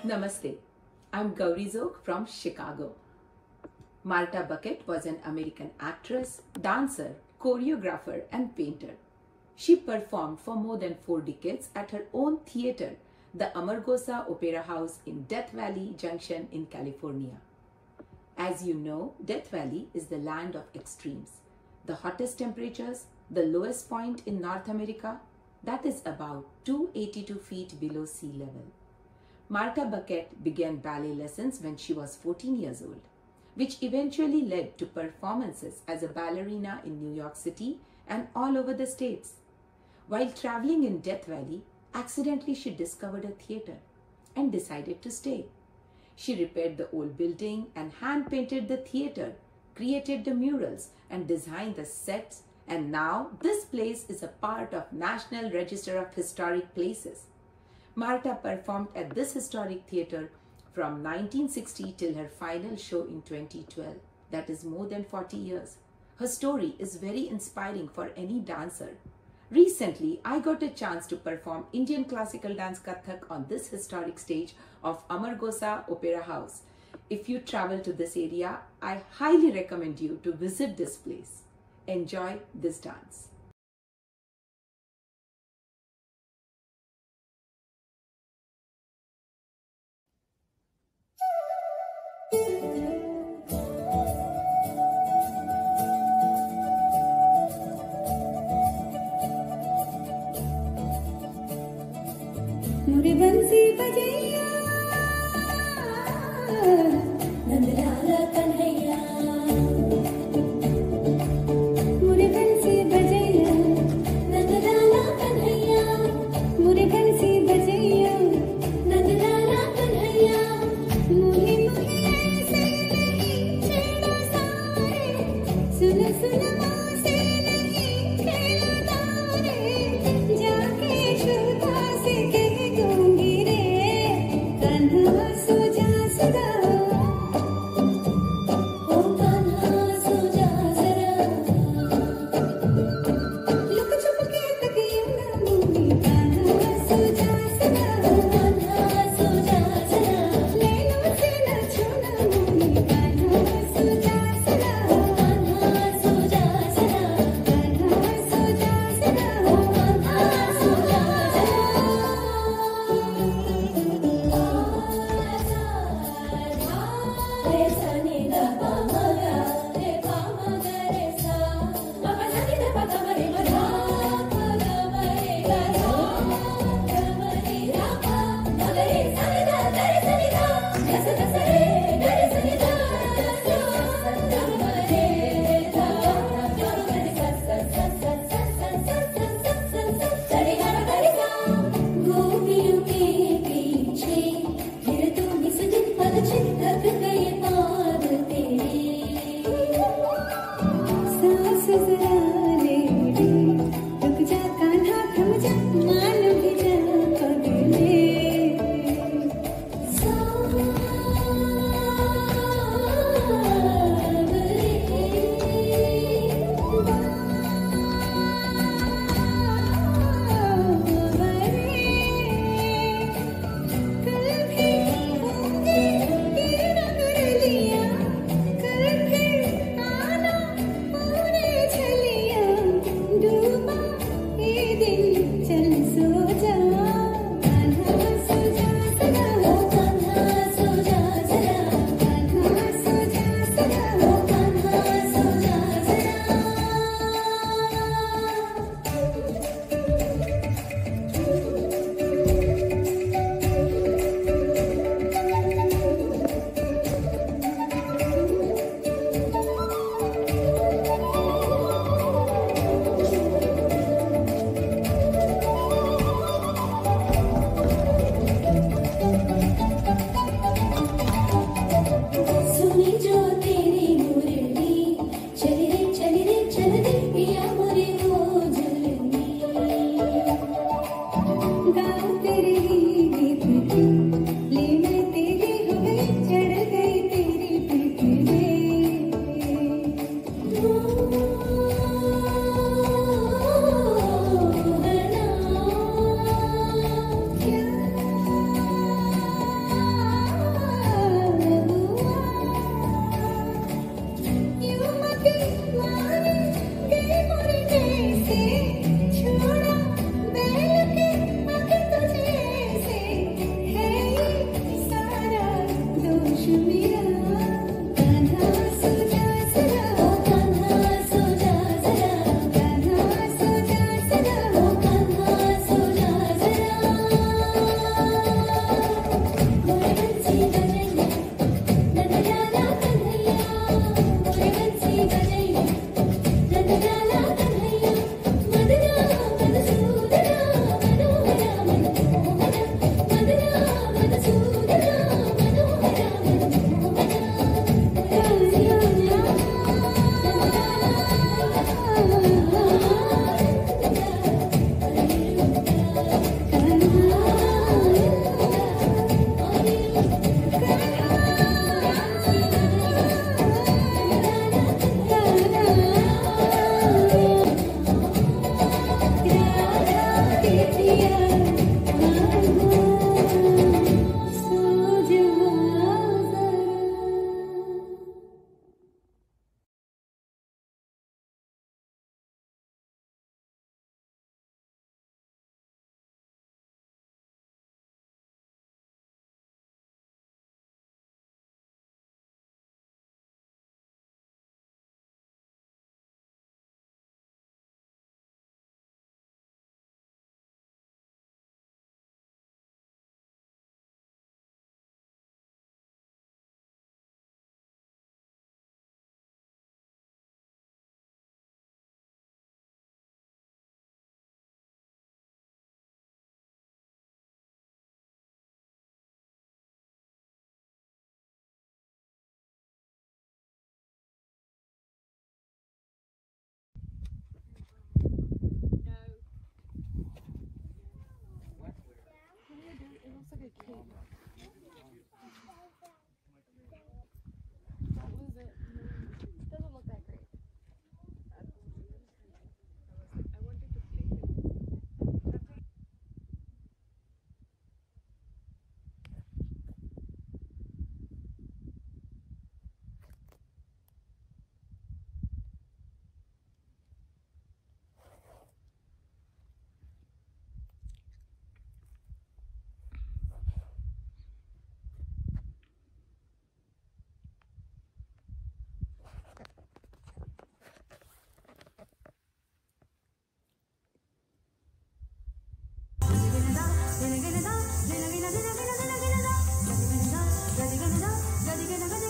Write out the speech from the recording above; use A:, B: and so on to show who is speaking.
A: Namaste. I'm Gauri Zog from Chicago. Marta Bucket was an American actress, dancer, choreographer, and painter. She performed for more than 4 decades at her own theater, the Amargosa Opera House in Death Valley Junction in California. As you know, Death Valley is the land of extremes. The hottest temperatures, the lowest point in North America, that is about 282 feet below sea level. Marta Bucket began ballet lessons when she was 14 years old, which eventually led to performances as a ballerina in New York City and all over the States. While traveling in Death Valley, accidentally she discovered a theater and decided to stay. She repaired the old building and hand-painted the theater, created the murals and designed the sets, and now this place is a part of National Register of Historic Places. Marta performed at this historic theater from 1960 till her final show in 2012. That is more than 40 years. Her story is very inspiring for any dancer. Recently, I got a chance to perform Indian classical dance Kathak on this historic stage of Amargosa Opera House. If you travel to this area, I highly recommend you to visit this place. Enjoy this dance.
B: मुरे बंसी बजैया नंदलाला कन्हैया मुरे बंसी बजैया नंदलाला कन्हैया मुरे बंसी बजैया नंदलाला कन्हैया मुहे मुहे ऐसे नहीं छेड़ो सारे सुन सुन माँ से नहीं खेलो तारे जाके श्रोता से कह दूंगी रे गदा गदा